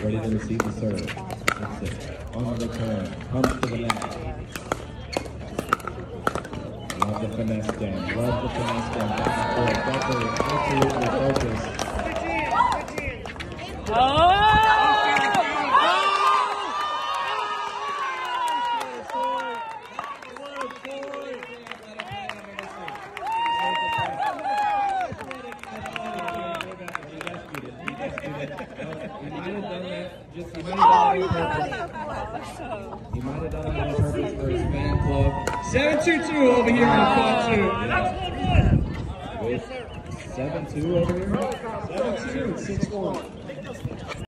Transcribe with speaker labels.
Speaker 1: ready to receive the serve. That's it. On the return, punch to the net. Love the finesse game. Love the finesse game. Back and forth. Definitely, absolutely focused. He might have done that on purpose for his fan club.
Speaker 2: 7-2-2 over here in part 2.
Speaker 1: With 7-2 over here. 7-2, 6-4.